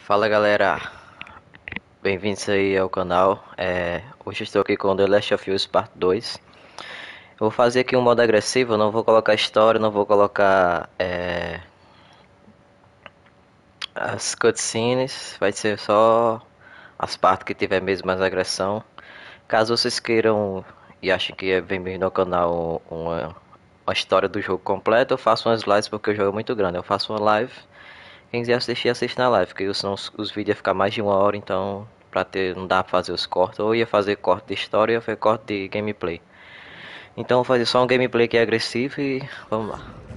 Fala galera, bem-vindos aí ao canal. Hoje estou aqui com The Last of Us Part 2. Eu vou fazer aqui um modo agressivo, não vou colocar história, não vou colocar as cutscenes, vai ser só as partes que tiver mesmo mais agressão. Caso vocês queiram e achem que é bem-vindo ao canal uma história do jogo completa, eu faço umas lives porque o jogo é muito grande. Eu faço uma live. Quem quiser assistir, assiste na live, porque senão os vídeos iam ficar mais de uma hora, então não dá pra fazer os cortes. Ou ia fazer corte de história ou ia fazer corte de gameplay. Então vou fazer só um gameplay que é agressivo e vamos lá.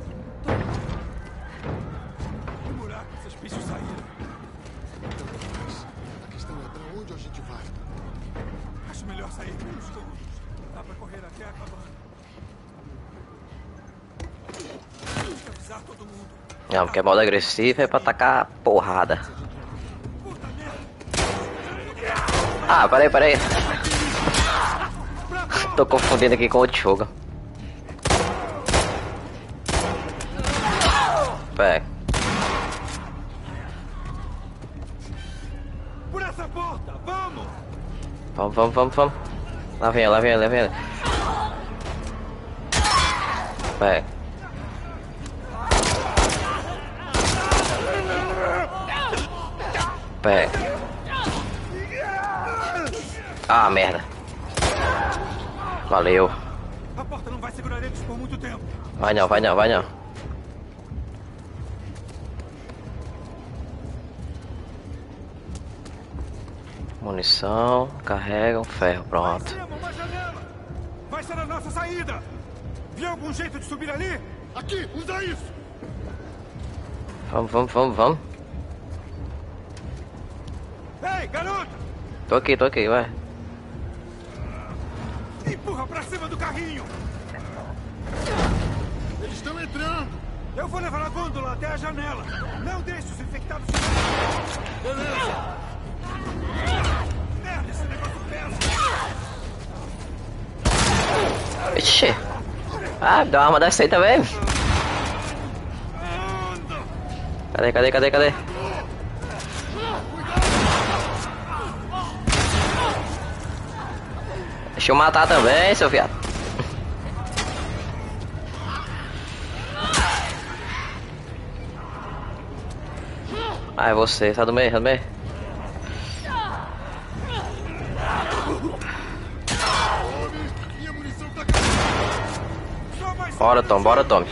Que buraco esses bichos saíram? Mas a questão é pra onde a gente vai? Acho melhor sair pelos túmulos. Dá pra correr até a cabana. Tem que avisar todo mundo. Não, porque é modo agressivo é pra tacar porrada. Puta merda! Ah, peraí. Tô confundindo aqui com o jogo. Pega. Por essa porta! Vamos! Vamos. Lá vem ela. Pega. Pega. Ah, merda. Valeu. A porta não vai segurar eles por muito tempo. Vai não. Munição, carrega um ferro, Lá em pronto. cima, uma janela! Vai ser a nossa saída! Viu algum jeito de subir ali? Aqui, usa isso! Vamos. Ei, garota! Tô aqui, vai. Empurra pra cima do carrinho! Eles estão entrando! Eu vou levar a gôndola até a janela. Não deixe os infectados. Beleza! Merda, esse negócio pesa. Ixi. Ah, dá uma arma dessa aí também. Anda! Cadê? Deixa eu matar também, seu viado. Ah, é você, sai do meio. Homem, minha munição tá acabando! Só mais Bora, Tom.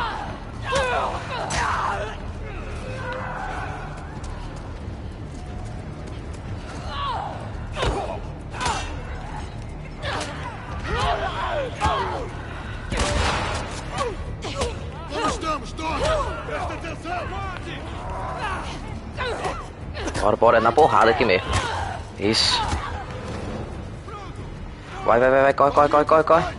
Onde estamos, Tom? Presta atenção! Bora, é na porrada aqui mesmo. Isso. Vai, corre.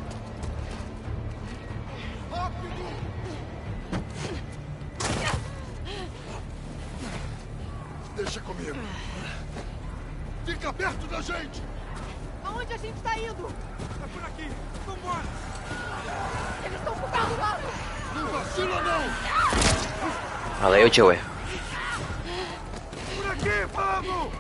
Deixa comigo! Fica perto da gente! Aonde a gente tá indo? É por aqui. Vambora. Eles estão por cá do lado! Não vacila, não! Valeu, Joey. Por aqui, vamos!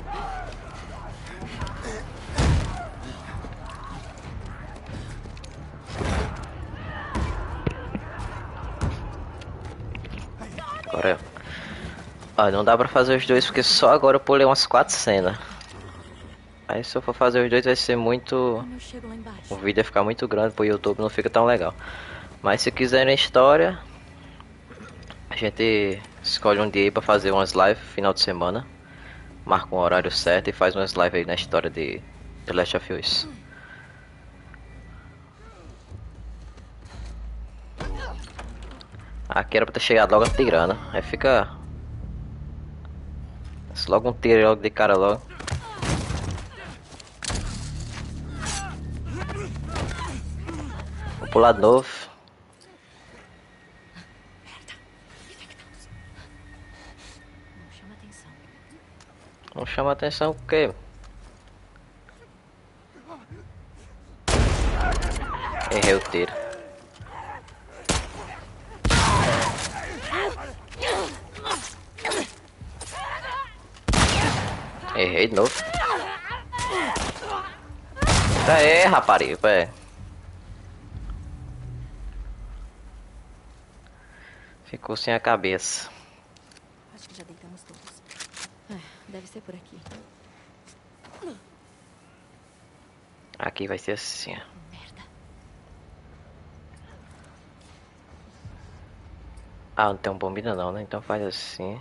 Agora não dá pra fazer os dois porque só agora eu pulei umas 4 cenas. Aí se eu for fazer os dois vai ser muito... Como eu chego lá embaixo? O vídeo vai ficar muito grande pro YouTube, não fica tão legal. Mas se quiserem história, a gente escolhe um dia aí pra fazer umas lives final de semana. Marca um horário certo e faz umas lives aí na história de The Last of Us. Aqui era pra ter chegado logo atirando. Aí fica... Logo um tiro logo de cara logo. Vou pular de novo. Não chama atenção. Não chama atenção porque... Errei o tiro. Errei de novo. Aê, rapariga, pé. Ficou sem a cabeça. Acho que já deitamos todos. Ah, deve ser por aqui. Aqui vai ser assim, ó. Merda. Ah, não tem um bombinha não, né? Então faz assim.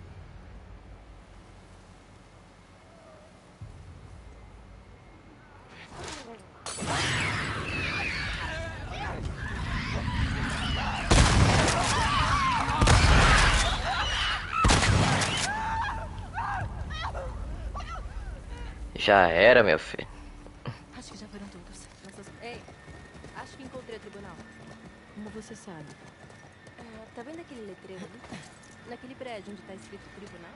Já era, meu filho. Acho que já foram todos. Ei, acho que encontrei o tribunal. Como você sabe? Tá vendo aquele letreiro ali? Naquele prédio onde tá escrito tribunal?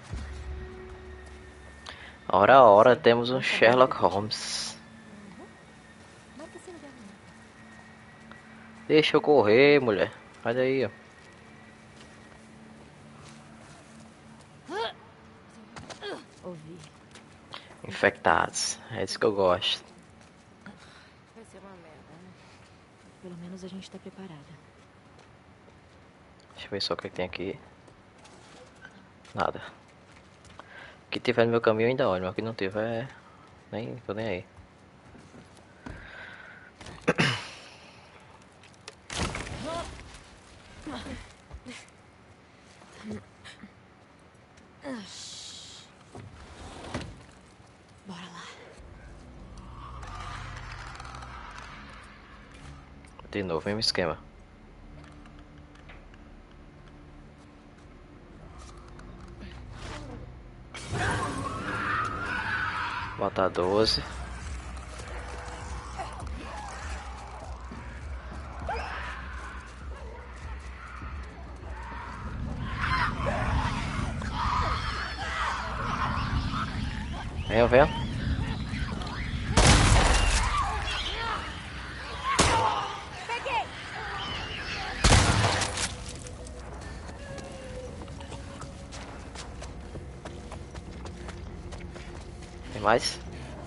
Ora, ora, temos um Sherlock Holmes. Marca esse lugar não. Deixa eu correr, mulher. Olha aí, ó. Ouvi. Infectados. É isso que eu gosto. Vai ser uma merda, né? Pelo menos a gente tá preparada. Deixa eu ver só o que tem aqui. Nada. O que tiver no meu caminho eu ainda olho, mas o que não tiver, nem tô nem aí. Bora lá. De novo, mesmo esquema. Botar 12. Venha, venha. Peguei! Tem mais?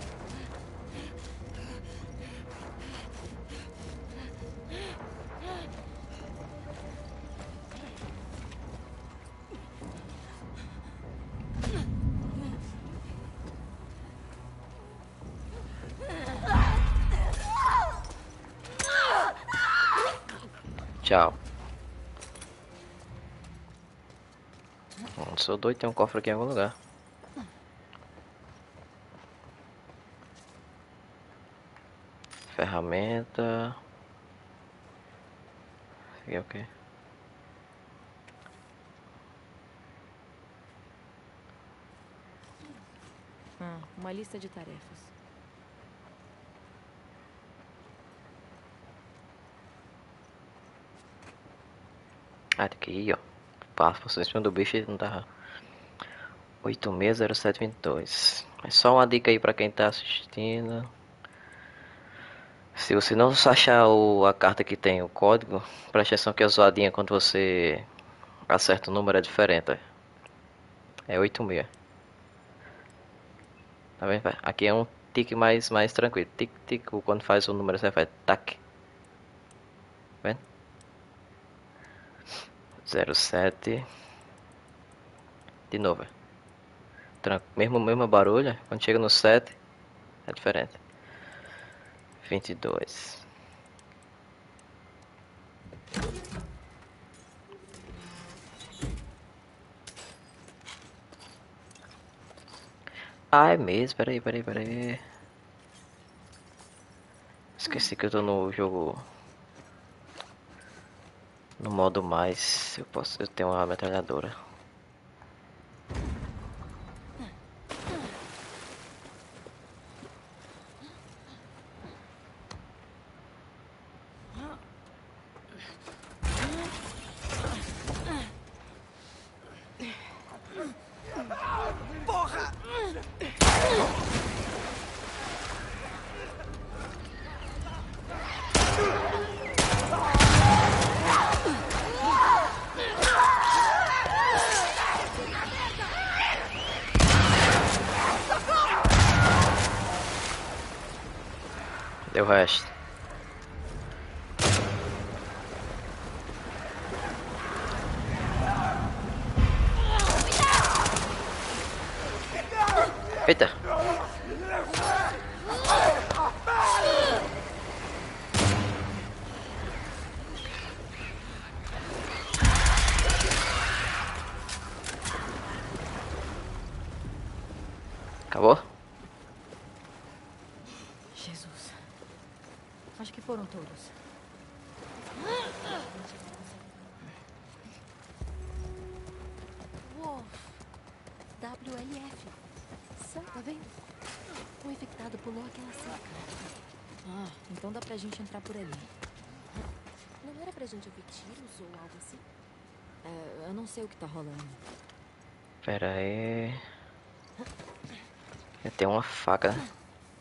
Tchau. Não sou doido, tem um cofre aqui em algum lugar. Ferramenta. Isso aqui é o quê? Uma lista de tarefas. Ah, tem que ir, ó. Passo por cima do bicho e não tá. 860722. É só uma dica aí pra quem tá assistindo. Se você não achar a carta que tem o código, preste atenção que a zoadinha quando você acerta o número é diferente. É 86. Tá vendo? Aqui é um tique mais tranquilo. Tic, tic, quando faz o número você faz tac. Tá vendo? 07. De novo. Mesmo barulho, quando chega no 7 é diferente. 22. Ah, é mesmo, peraí. Esqueci que eu tô no jogo. No modo mais. Eu tenho uma metralhadora. Cadê o resto? Eita! Acabou? Jesus. Acho que foram todos. Wolf. WLF. Tá vendo? O infectado pulou aquela cerca. Ah, então dá pra gente entrar por ali. Não era pra gente ouvir tiros ou algo assim? Eu não sei o que tá rolando. Pera aí. Tem uma faca, né?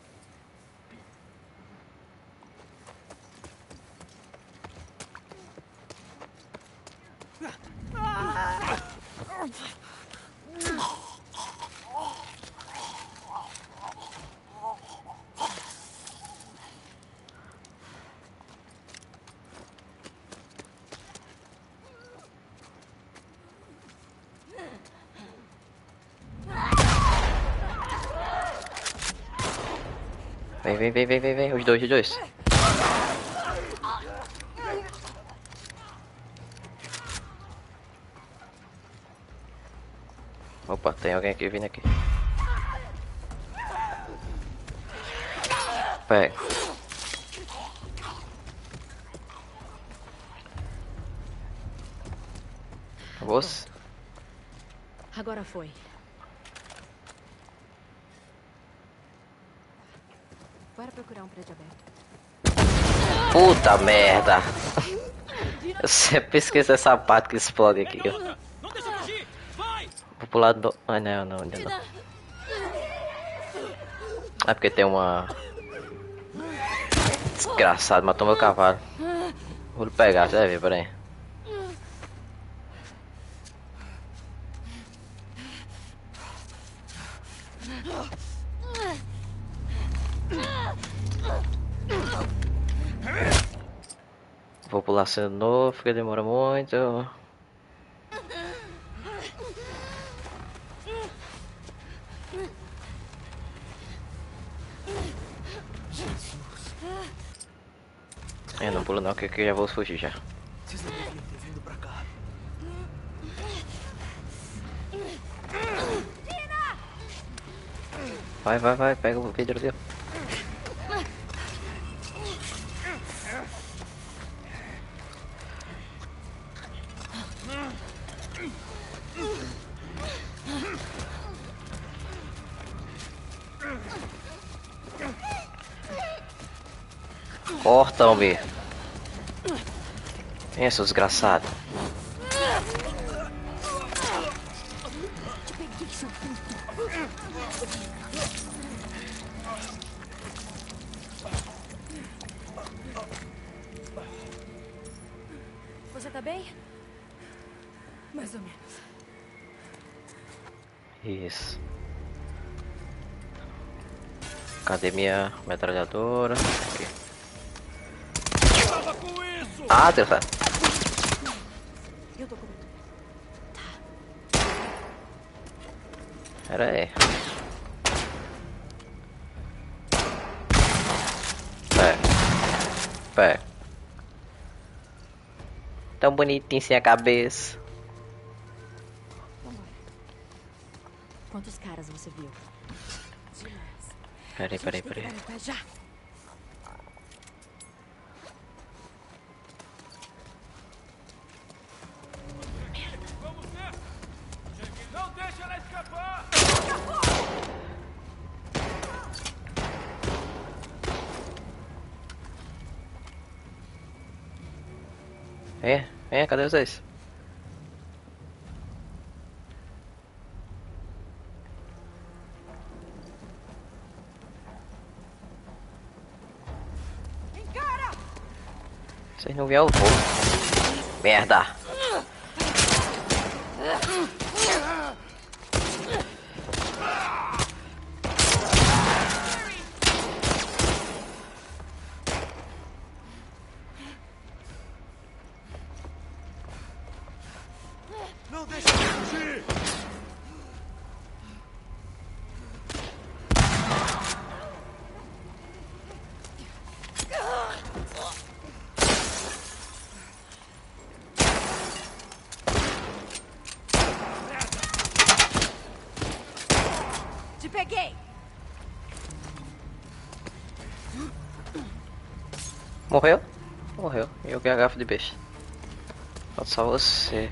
Vem, os dois. Opa, tem alguém aqui vindo aqui. Pega. Acabou-se? Agora foi. Bora procurar um prédio aberto. Puta merda! Eu sempre esqueço essa parte que explode aqui. Ó. Não deixa fugir! Vai! Vou pular do... Ah, não, ainda não. É porque tem uma... Desgraçado, matou meu cavalo. Vou pegar, você vai ver, peraí. Vou pular sendo novo, porque demora muito. Eu não pulo não, que eu já vou fugir já. Vocês não deviam ter vindo pra cá. Vai, pega o vidro ali. Corta, homem. Vem, seu desgraçado. Você tá bem? Mais ou menos. Isso. Cadê minha metralhadora? Aqui. Acaba com isso! Ah, Deus. Eu tô coberto. Pera aí. Pé. Tão bonitinho sem a cabeça. Vambora. Quantos caras você viu? Demais. Peraí. Vai no pé já. Vamos ver! Não deixa ela escapar! Vem, cadê vocês? Vocês não viram o voo. Merda! Te peguei! Morreu? Morreu. Joguei a garrafa de besta. Falta só você.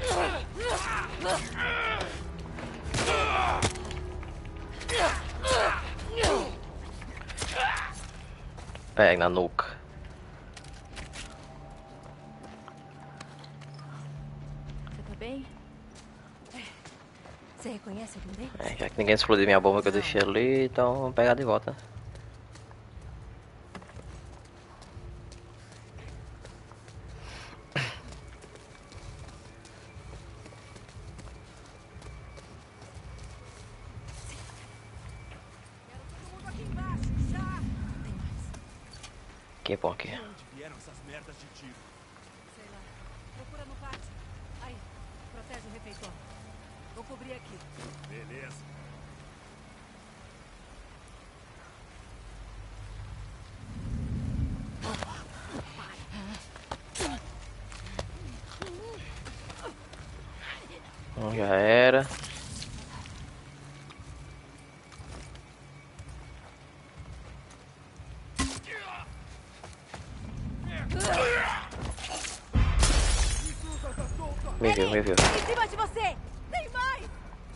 Pega na nuca. Você tá bem? Você reconhece algum deles? É, já que ninguém explodiu minha bomba que eu deixei ali, então vamos pegar de volta. Que bom aqui. De onde vieram essas merdas de tiro? Sei lá. Procura no pátio. Aí, protege o refeitório. Vou cobrir aqui. Beleza. Já era. Me viu. Em cima de você! Tem mais!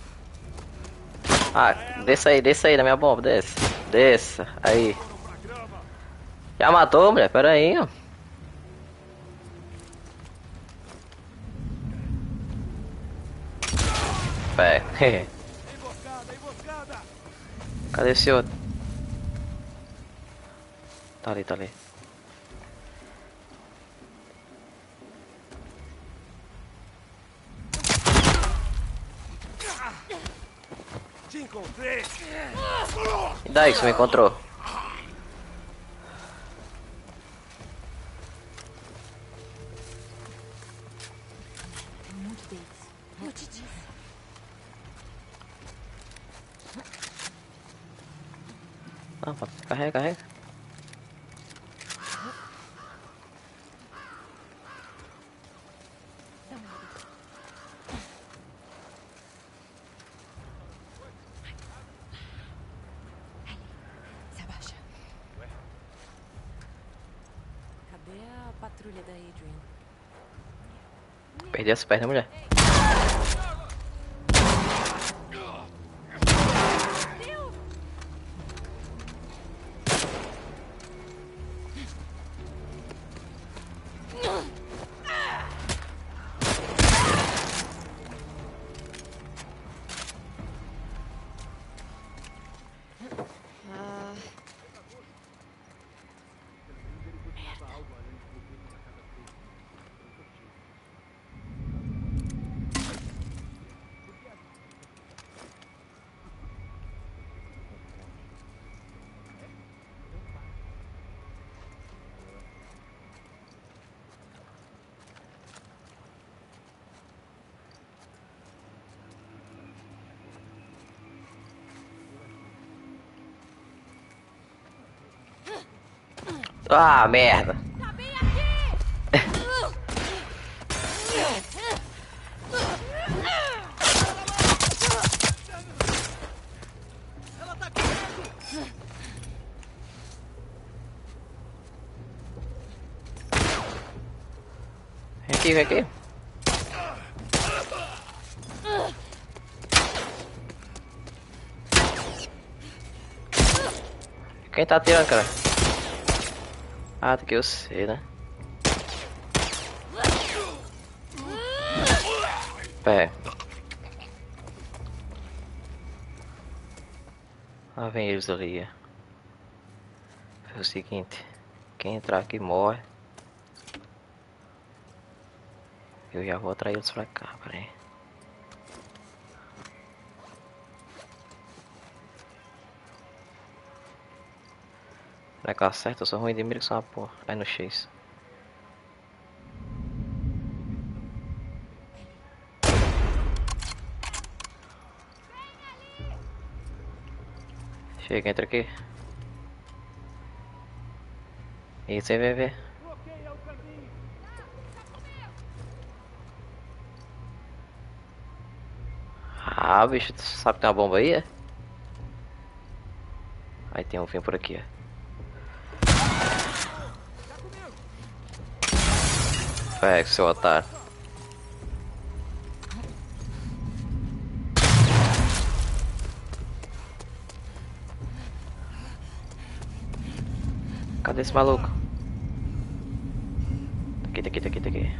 Ah, desça aí na minha bomba, desça. Desça, aí. Já matou, mulher? Pera aí, ó. Pé. Emboscada, emboscada! Cadê esse outro? Tá ali, tá ali. Te encontrei! E daí que você me encontrou? Tem muito deles. Eu te disse. Não, carrega. Dá uma olhada. Se abaixa. Cadê a patrulha da Adrian? Perdi as pernas, mulher. Ah, merda. Tá bem aqui! Ela tá correndo! Vem aqui. Quem tá atirando, cara? Ah, tá aqui eu sei, né? Pé. Lá vem eles ali. É o seguinte. Quem entrar aqui morre. Eu já vou atrair eles pra cá, peraí. Será que acerta? Eu sou ruim de mira que sou uma porra. Aí no X. Chega, entra aqui. Isso aí, vai ver. Bloqueia o caminho! Ah, bicho, tu sabe que tem uma bomba aí, é? Aí tem um vinho por aqui, ó. Pega, seu otário. Cadê esse maluco? Tá aqui.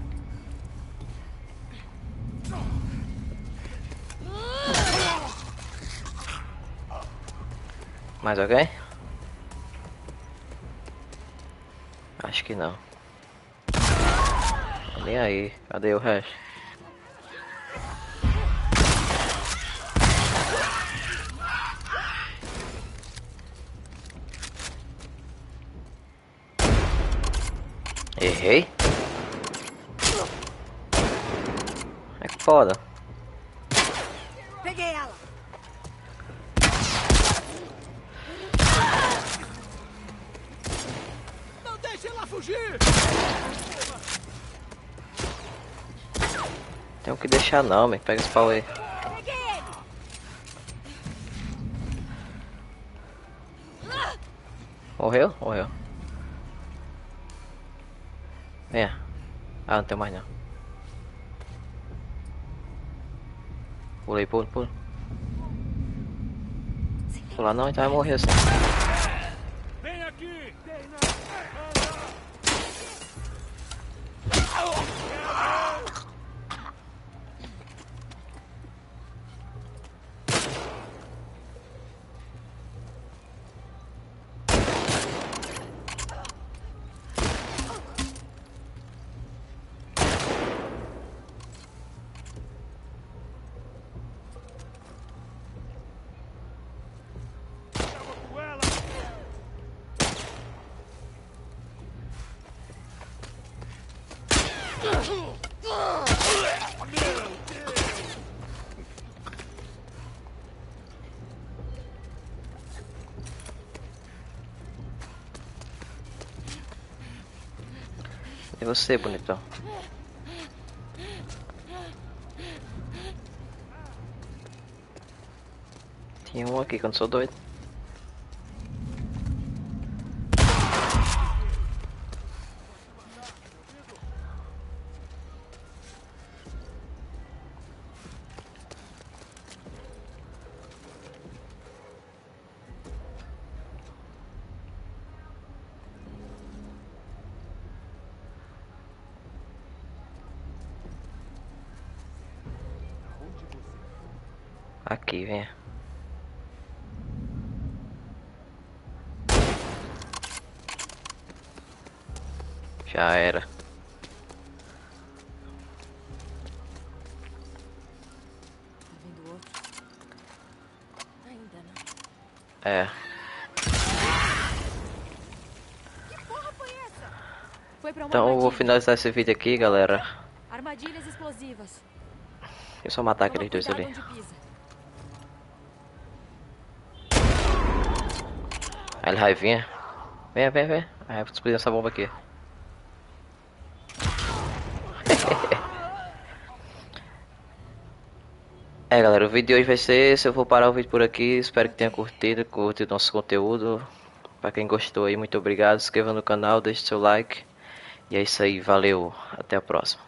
Mais alguém? Acho que não. Nem aí. Cadê o resto? Errei? É que foda. Peguei ela. Não deixe ela fugir! Tem que deixar não, man. Pega esse pau aí. Peguei ele. Morreu? Morreu. Venha. Ah, não tem mais não. Pula aí, pula. Pular não, então vai morrer assim. Vem aqui! Acaba com ela! E você, bonitão? Tinha um aqui que eu não sou doido. Aqui, venha. Já era. Tá vendo outro? Ainda não. É. Que porra foi essa? Foi pra uma Então eu vou armadilha. finalizar esse vídeo aqui, galera. Armadilhas explosivas. Deixa eu só matar aqueles Toma dois cuidado ali. onde pisa. Aí ele vai vir. Venha. Aí eu vou explodir essa bomba aqui. É, galera, o vídeo de hoje vai ser esse. Eu vou parar o vídeo por aqui. Espero que tenha curtido nosso conteúdo. Pra quem gostou aí, muito obrigado. Se inscreva no canal, deixe seu like. E é isso aí, valeu. Até a próxima.